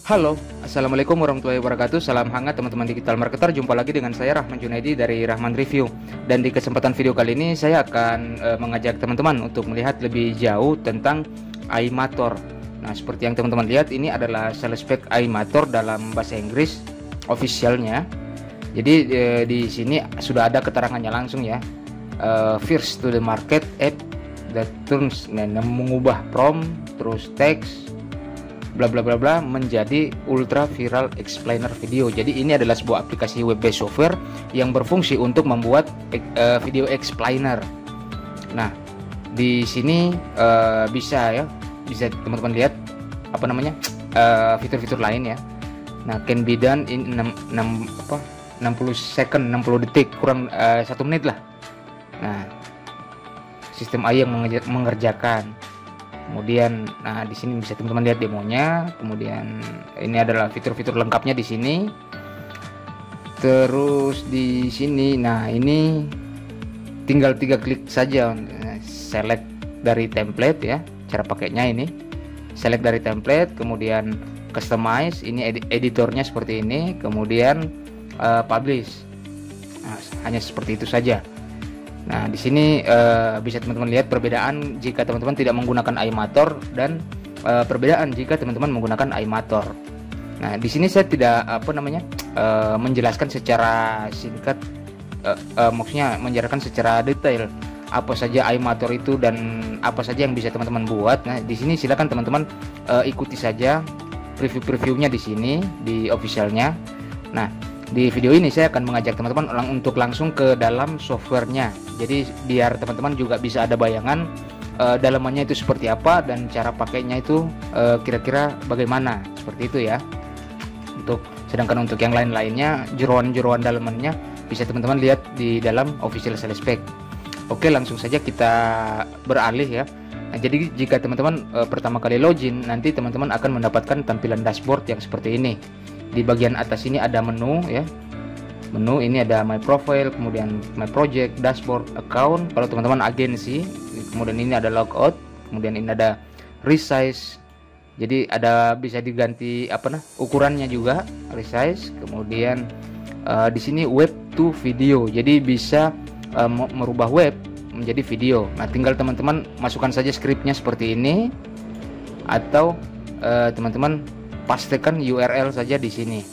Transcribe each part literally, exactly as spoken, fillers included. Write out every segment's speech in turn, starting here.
Halo, Assalamualaikum warahmatullahi wabarakatuh. Salam hangat teman-teman digital marketer. Jumpa lagi dengan saya Rahman Junaidi dari Rahman Review. Dan di kesempatan video kali ini saya akan e, mengajak teman-teman untuk melihat lebih jauh tentang iMator. Nah, seperti yang teman-teman lihat, ini adalah sales spec iMator dalam bahasa Inggris officialnya. Jadi e, di sini sudah ada keterangannya langsung ya. E, first to the market app that turns, nah, mengubah prompt terus teks bla bla bla bla menjadi ultra viral explainer video. Jadi ini adalah sebuah aplikasi web based software yang berfungsi untuk membuat uh, video explainer. Nah, di sini uh, bisa ya, bisa teman-teman lihat apa namanya uh, fitur-fitur lain ya. Nah, can be done in enam, enam apa enam puluh second, enam puluh detik, kurang uh, satu menit lah. Nah, sistem A I yang mengerjakan. Kemudian, nah di sini bisa teman-teman lihat demonya. Kemudian ini adalah fitur-fitur lengkapnya di sini. Terus di sini, nah ini tinggal tiga klik saja, select dari template ya. Cara pakainya ini, select dari template, kemudian customize. Ini ed editornya seperti ini. Kemudian uh, publish. Nah, hanya seperti itu saja. Nah, di sini uh, bisa teman-teman lihat perbedaan jika teman-teman tidak menggunakan iMator dan uh, perbedaan jika teman-teman menggunakan iMator. Nah, di sini saya tidak apa namanya uh, menjelaskan secara singkat, uh, uh, maksudnya menjelaskan secara detail apa saja iMator itu dan apa saja yang bisa teman-teman buat. Nah, di sini silakan teman-teman uh, ikuti saja preview-previewnya di sini di officialnya. Nah, di video ini saya akan mengajak teman-teman untuk langsung ke dalam softwarenya. Jadi biar teman-teman juga bisa ada bayangan uh, dalamannya itu seperti apa dan cara pakainya itu uh, kira-kira bagaimana, seperti itu ya. Untuk sedangkan untuk yang lain-lainnya, jeroan-jeroan dalamannya bisa teman-teman lihat di dalam official sales spec. Oke, langsung saja kita beralih ya. Nah, jadi jika teman-teman uh, pertama kali login, nanti teman-teman akan mendapatkan tampilan dashboard yang seperti ini. Di bagian atas ini ada menu ya. Menu ini ada my profile, kemudian my project, dashboard, account. Kalau teman-teman agensi, kemudian ini ada logout, kemudian ini ada resize. Jadi ada bisa diganti apa nah ukurannya juga resize. Kemudian uh, di sini web to video. Jadi bisa uh, merubah web menjadi video. Nah, tinggal teman-teman masukkan saja scriptnya seperti ini, atau uh, teman-teman pastikan U R L saja di sini.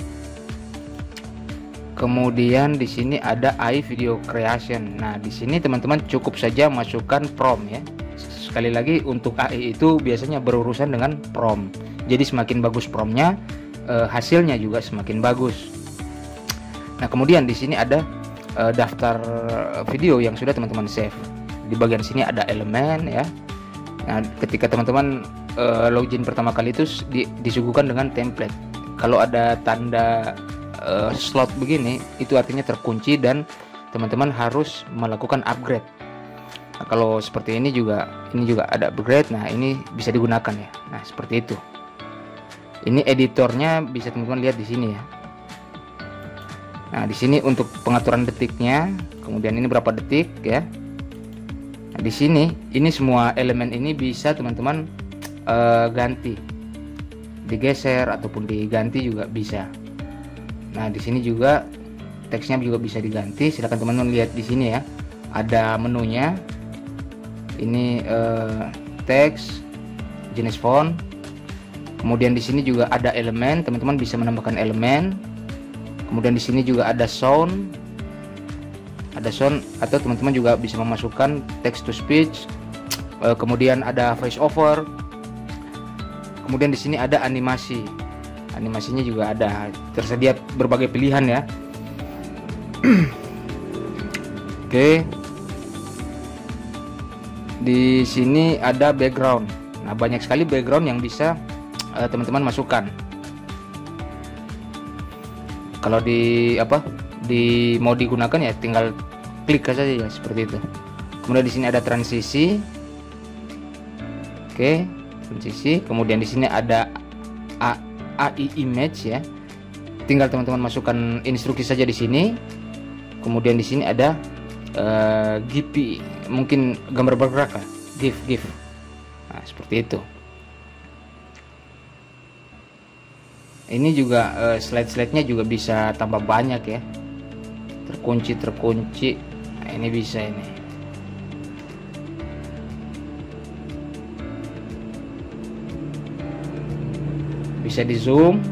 Kemudian di sini ada A I video creation. Nah, di sini teman-teman cukup saja masukkan prompt ya. Sekali lagi, untuk A I itu biasanya berurusan dengan prompt. Jadi semakin bagus promptnya, eh, hasilnya juga semakin bagus. Nah, kemudian di sini ada eh, daftar video yang sudah teman-teman save. Di bagian sini ada elemen ya. Nah, ketika teman-teman uh, login pertama kali itu di, disuguhkan dengan template. Kalau ada tanda uh, slot begini, itu artinya terkunci dan teman-teman harus melakukan upgrade. Nah, kalau seperti ini juga, ini juga ada upgrade. Nah, ini bisa digunakan ya. Nah, seperti itu. Ini editornya bisa teman-teman lihat di sini ya. Nah, di sini untuk pengaturan detiknya, kemudian ini berapa detik ya. Nah, di sini ini semua elemen ini bisa teman-teman uh, ganti, digeser ataupun diganti juga bisa. Nah, di sini juga teksnya juga bisa diganti. Silakan teman-teman lihat di sini ya, ada menunya. Ini uh, teks, jenis font. Kemudian di sini juga ada elemen, teman-teman bisa menambahkan elemen. Kemudian di sini juga ada sound. Ada sound, atau teman-teman juga bisa memasukkan text to speech. E, kemudian ada voice over. Kemudian di sini ada animasi. Animasinya juga ada, tersedia berbagai pilihan ya. Oke. Di sini ada background. Nah, banyak sekali background yang bisa teman-teman e, masukkan. Kalau di apa? Di mau digunakan ya tinggal klik saja ya seperti itu. Kemudian di sini ada transisi. Oke, transisi. Kemudian di sini ada A I image ya. Tinggal teman-teman masukkan instruksi saja di sini. Kemudian di sini ada uh, G P, mungkin gambar bergerak lah, GIF GIF. Nah, seperti itu. Ini juga uh, slide-slide-nya juga bisa tambah banyak ya, terkunci terkunci. Nah, ini bisa ini. Bisa di zoom,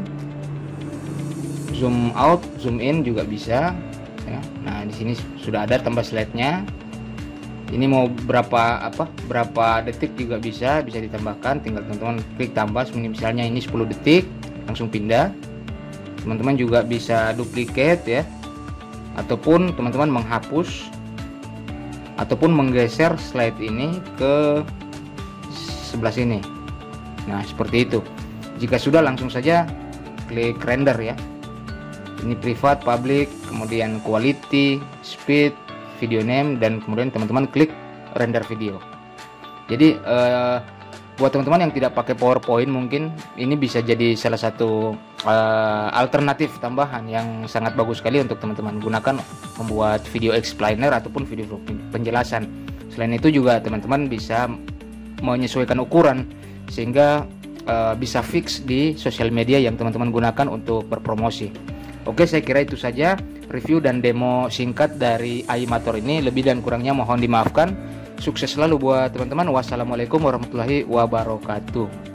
zoom out, zoom in juga bisa ya. Nah di sini sudah ada tambah slide-nya. Ini mau berapa apa berapa detik juga bisa bisa ditambahkan, tinggal teman-teman klik tambah. Misalnya ini sepuluh detik, langsung pindah. Teman-teman juga bisa duplicate ya, ataupun teman-teman menghapus ataupun menggeser slide ini ke sebelah sini. Nah seperti itu. Jika sudah, langsung saja klik render ya. Ini privat, public, kemudian quality, speed, video name, dan kemudian teman-teman klik render video. Jadi eh, buat teman-teman yang tidak pakai PowerPoint, mungkin ini bisa jadi salah satu eh, alternatif tambahan yang sangat bagus sekali untuk teman-teman gunakan membuat video explainer ataupun video penjelasan. Selain itu juga teman-teman bisa menyesuaikan ukuran sehingga uh, bisa fix di sosial media yang teman-teman gunakan untuk berpromosi. Oke, saya kira itu saja review dan demo singkat dari iMator ini. Lebih dan kurangnya mohon dimaafkan. Sukses selalu buat teman-teman. Wassalamualaikum warahmatullahi wabarakatuh.